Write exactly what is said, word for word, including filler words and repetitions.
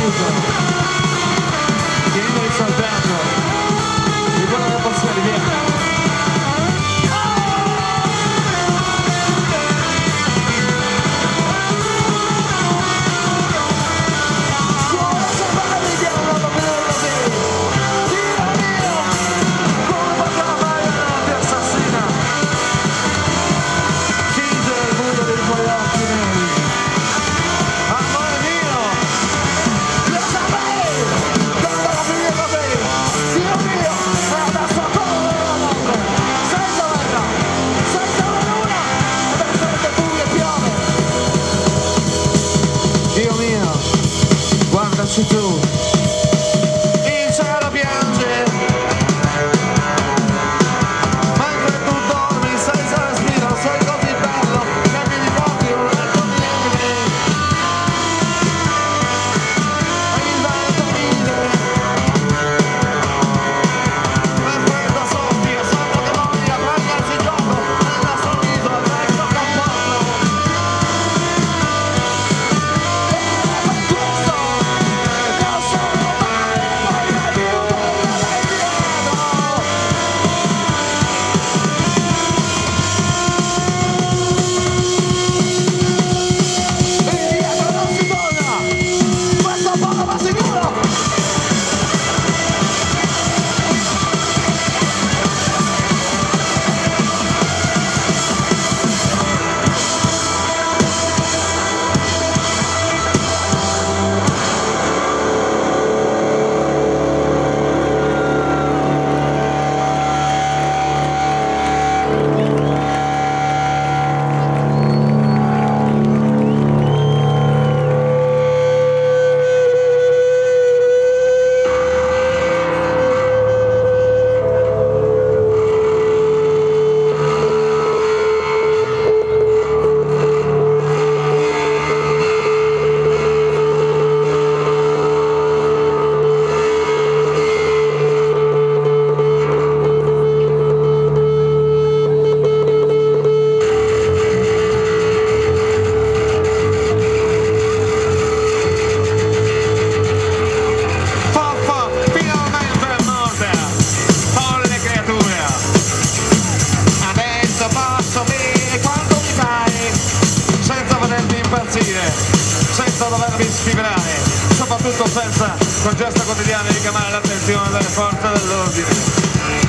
aiuto, chiedendo il soltanto di quello che posso arrivare. Dio mio, guardaci tu, il cielo piange, mentre tu dormi senza respiro, sei così bello, cambi di proprio, letto neve, e il vento ride, e freddo soffia, sopra che voglia prendersi gioco, nella sorriso, al vecchio cappello. Senza dovervi sfibrare, soprattutto senza con gesto quotidiano richiamare l'attenzione delle forze dell'ordine.